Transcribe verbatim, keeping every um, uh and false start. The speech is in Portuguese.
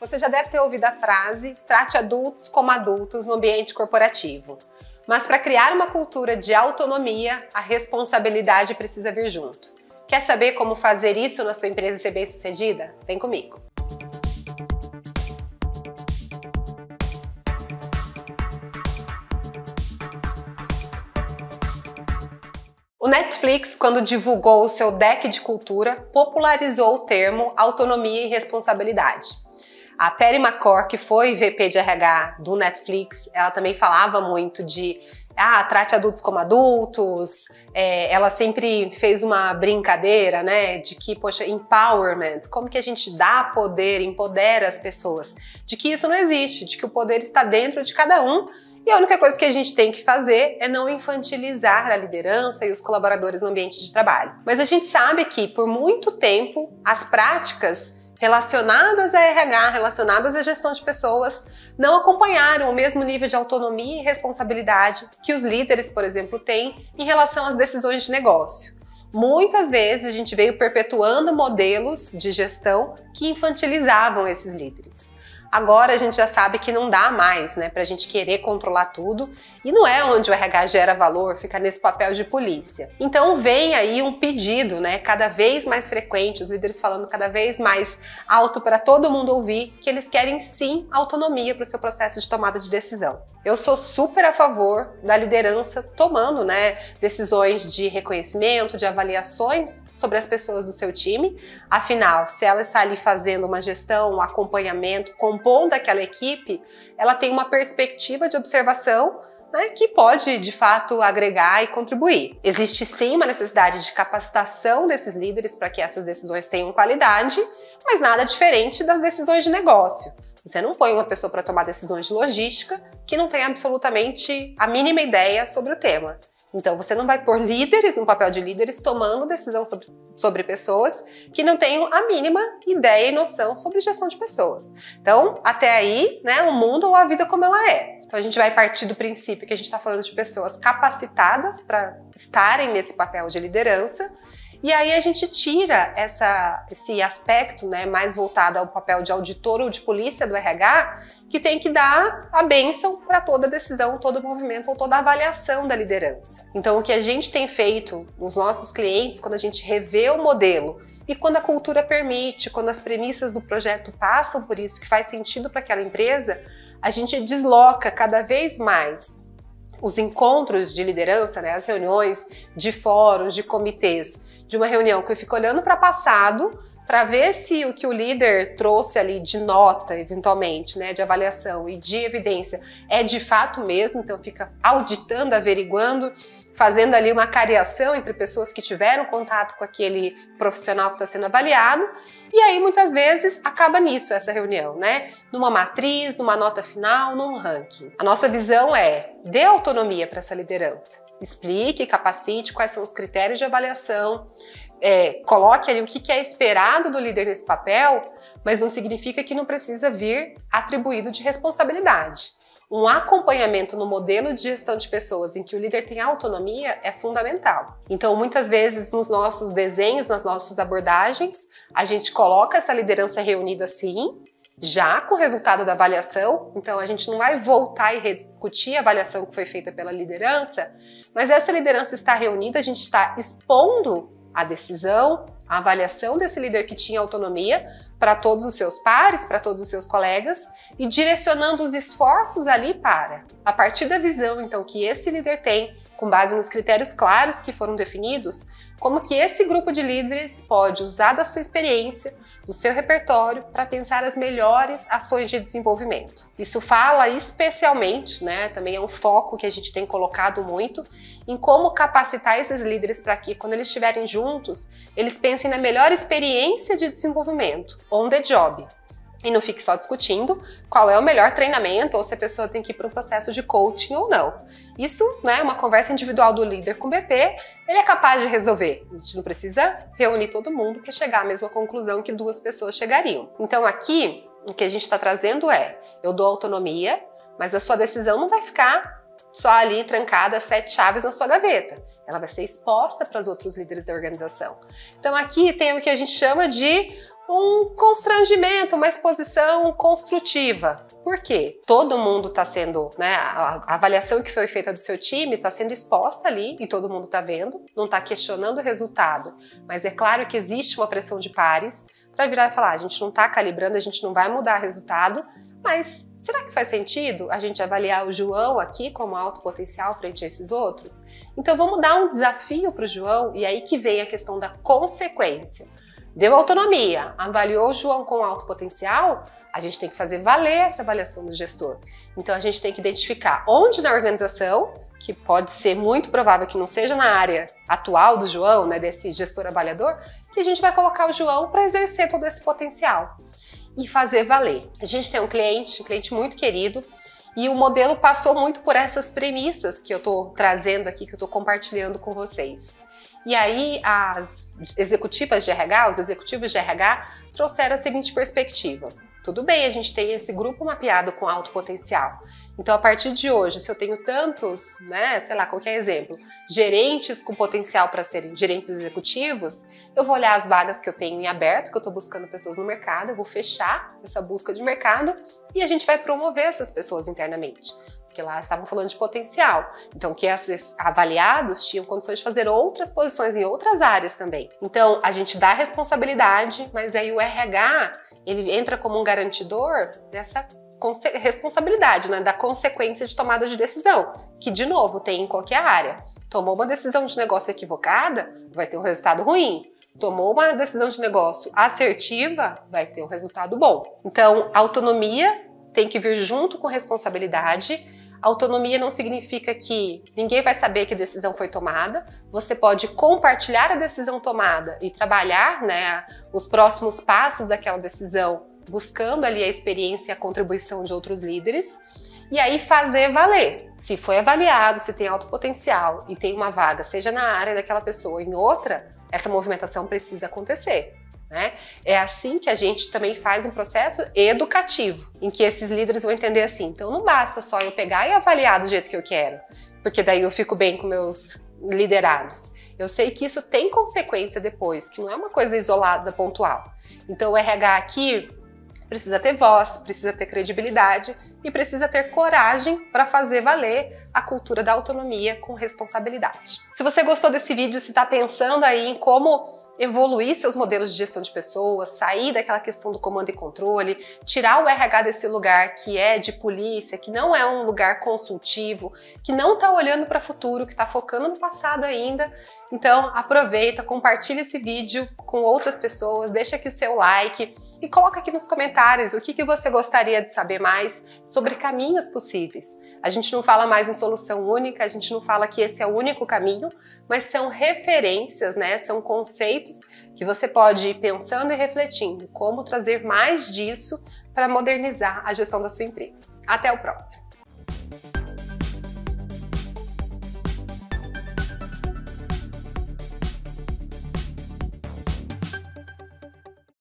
Você já deve ter ouvido a frase "trate adultos como adultos no ambiente corporativo". Mas para criar uma cultura de autonomia, a responsabilidade precisa vir junto. Quer saber como fazer isso na sua empresa e ser bem-sucedida? Vem comigo! O Netflix, quando divulgou o seu deck de cultura, popularizou o termo autonomia e responsabilidade. A Patty McCord, que foi V P de R H do Netflix, ela também falava muito de ah, trate adultos como adultos. É, ela sempre fez uma brincadeira, né, de que, poxa, empowerment, como que a gente dá poder, empodera as pessoas, de que isso não existe, de que o poder está dentro de cada um. E a única coisa que a gente tem que fazer é não infantilizar a liderança e os colaboradores no ambiente de trabalho. Mas a gente sabe que, por muito tempo, as práticas relacionadas a R H, relacionadas à gestão de pessoas, não acompanharam o mesmo nível de autonomia e responsabilidade que os líderes, por exemplo, têm em relação às decisões de negócio. Muitas vezes a gente veio perpetuando modelos de gestão que infantilizavam esses líderes. Agora a gente já sabe que não dá mais, né, pra gente querer controlar tudo, e não é onde o R H gera valor, fica nesse papel de polícia. Então vem aí um pedido, né, cada vez mais frequente, os líderes falando cada vez mais alto para todo mundo ouvir, que eles querem sim autonomia para o seu processo de tomada de decisão. Eu sou super a favor da liderança tomando, né, decisões de reconhecimento, de avaliações sobre as pessoas do seu time. Afinal, se ela está ali fazendo uma gestão, um acompanhamento, compondo aquela equipe, ela tem uma perspectiva de observação, né, que pode, de fato, agregar e contribuir. Existe sim uma necessidade de capacitação desses líderes para que essas decisões tenham qualidade, mas nada diferente das decisões de negócio. Você não põe uma pessoa para tomar decisões de logística que não tem absolutamente a mínima ideia sobre o tema. Então você não vai pôr líderes, no papel de líderes, tomando decisão sobre, sobre pessoas que não tenham a mínima ideia e noção sobre gestão de pessoas. Então, até aí, né, o mundo ou a vida como ela é. Então a gente vai partir do princípio que a gente está falando de pessoas capacitadas para estarem nesse papel de liderança. E aí a gente tira essa, esse aspecto, né, mais voltado ao papel de auditor ou de polícia do R H, que tem que dar a bênção para toda decisão, todo movimento ou toda avaliação da liderança. Então o que a gente tem feito nos nossos clientes, quando a gente revê o modelo e quando a cultura permite, quando as premissas do projeto passam por isso, que faz sentido para aquela empresa, a gente desloca cada vez mais os encontros de liderança, né, as reuniões de fóruns, de comitês, de uma reunião que eu fico olhando para o passado para ver se o que o líder trouxe ali de nota, eventualmente, né, de avaliação e de evidência é de fato mesmo, então fica auditando, averiguando, fazendo ali uma cariação entre pessoas que tiveram contato com aquele profissional que está sendo avaliado, e aí muitas vezes acaba nisso essa reunião, né? Numa matriz, numa nota final, num ranking. A nossa visão é: dê autonomia para essa liderança. Explique, capacite quais são os critérios de avaliação, é, coloque ali o que é esperado do líder nesse papel, mas não significa que não precisa vir atribuído de responsabilidade. Um acompanhamento no modelo de gestão de pessoas em que o líder tem autonomia é fundamental. Então, muitas vezes, nos nossos desenhos, nas nossas abordagens, a gente coloca essa liderança reunida sim, já com o resultado da avaliação. Então, a gente não vai voltar e rediscutir a avaliação que foi feita pela liderança, mas essa liderança está reunida, a gente está expondo a decisão, a avaliação desse líder que tinha autonomia para todos os seus pares, para todos os seus colegas, e direcionando os esforços ali para, a partir da visão então que esse líder tem, com base nos critérios claros que foram definidos, como que esse grupo de líderes pode usar da sua experiência, do seu repertório, para pensar as melhores ações de desenvolvimento. Isso fala especialmente, né, também é um foco que a gente tem colocado muito, em como capacitar esses líderes para que, quando eles estiverem juntos, eles pensem na melhor experiência de desenvolvimento, on the job. E não fique só discutindo qual é o melhor treinamento ou se a pessoa tem que ir para um processo de coaching ou não. Isso, né, uma conversa individual do líder com o B P, ele é capaz de resolver. A gente não precisa reunir todo mundo para chegar à mesma conclusão que duas pessoas chegariam. Então aqui, o que a gente está trazendo é, eu dou autonomia, mas a sua decisão não vai ficar só ali trancada, sete chaves na sua gaveta. Ela vai ser exposta para os outros líderes da organização. Então aqui tem o que a gente chama de um constrangimento, uma exposição construtiva. Por quê? Todo mundo está sendo, né, a avaliação que foi feita do seu time está sendo exposta ali e todo mundo está vendo, não está questionando o resultado, mas é claro que existe uma pressão de pares para virar e falar, a gente não está calibrando, a gente não vai mudar o resultado, mas será que faz sentido a gente avaliar o João aqui como alto potencial frente a esses outros? Então vamos dar um desafio para o João e aí que vem a questão da consequência. Deu autonomia, avaliou o João com alto potencial, a gente tem que fazer valer essa avaliação do gestor. Então a gente tem que identificar onde na organização, que pode ser muito provável que não seja na área atual do João, né, desse gestor avaliador, que a gente vai colocar o João para exercer todo esse potencial e fazer valer. A gente tem um cliente, um cliente muito querido, e o modelo passou muito por essas premissas que eu estou trazendo aqui, que eu estou compartilhando com vocês. E aí as executivas de R H, os executivos de R H trouxeram a seguinte perspectiva. Tudo bem, a gente tem esse grupo mapeado com alto potencial. Então, a partir de hoje, se eu tenho tantos, né, sei lá, qualquer exemplo, gerentes com potencial para serem gerentes executivos, eu vou olhar as vagas que eu tenho em aberto, que eu estou buscando pessoas no mercado, eu vou fechar essa busca de mercado e a gente vai promover essas pessoas internamente. Porque lá estavam falando de potencial. Então, que esses avaliados tinham condições de fazer outras posições em outras áreas também. Então, a gente dá responsabilidade, mas aí o R H, ele entra como um garantidor dessa responsabilidade, né, da consequência de tomada de decisão, que, de novo, tem em qualquer área. Tomou uma decisão de negócio equivocada, vai ter um resultado ruim. Tomou uma decisão de negócio assertiva, vai ter um resultado bom. Então, autonomia tem que vir junto com responsabilidade. Autonomia não significa que ninguém vai saber que a decisão foi tomada. Você pode compartilhar a decisão tomada e trabalhar, né, os próximos passos daquela decisão, buscando ali a experiência e a contribuição de outros líderes. E aí fazer valer. Se foi avaliado, se tem alto potencial e tem uma vaga, seja na área daquela pessoa ou em outra, essa movimentação precisa acontecer. Né? É assim que a gente também faz um processo educativo, em que esses líderes vão entender assim, então não basta só eu pegar e avaliar do jeito que eu quero, porque daí eu fico bem com meus liderados. Eu sei que isso tem consequência depois, que não é uma coisa isolada, pontual. Então o R H aqui precisa ter voz, precisa ter credibilidade e precisa ter coragem para fazer valer a cultura da autonomia com responsabilidade. Se você gostou desse vídeo, se está pensando aí em como evoluir seus modelos de gestão de pessoas, sair daquela questão do comando e controle, tirar o R H desse lugar que é de polícia, que não é um lugar consultivo, que não está olhando para o futuro, que está focando no passado ainda. Então aproveita, compartilha esse vídeo com outras pessoas, deixa aqui o seu like e coloca aqui nos comentários o que, que você gostaria de saber mais sobre caminhos possíveis. A gente não fala mais em solução única, a gente não fala que esse é o único caminho, mas são referências, né? São conceitos que você pode ir pensando e refletindo como trazer mais disso para modernizar a gestão da sua empresa. Até o próximo!